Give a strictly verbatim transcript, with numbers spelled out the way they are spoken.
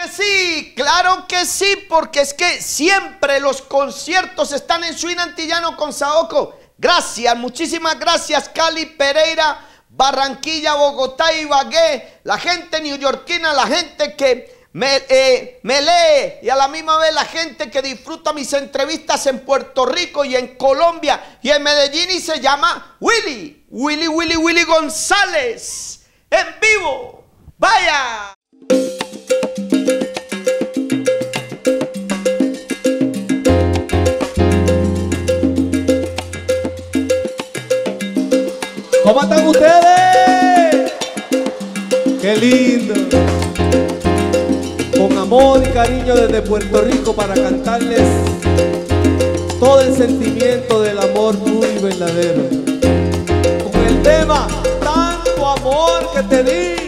que sí, claro que sí, porque es que siempre los conciertos están en Swing Antillano con Saoko. Gracias, muchísimas gracias, Cali, Pereira, Barranquilla, Bogotá, Ibagué, la gente neoyorquina, la gente que me, eh, me lee y a la misma vez la gente que disfruta mis entrevistas en Puerto Rico y en Colombia y en Medellín, y se llama Willy, Willy, Willy, Willy González, en vivo. ¡Vaya! ¿Cómo están ustedes? ¡Qué lindo! Con amor y cariño desde Puerto Rico para cantarles todo el sentimiento del amor puro y verdadero. Con el tema Tanto amor que te di.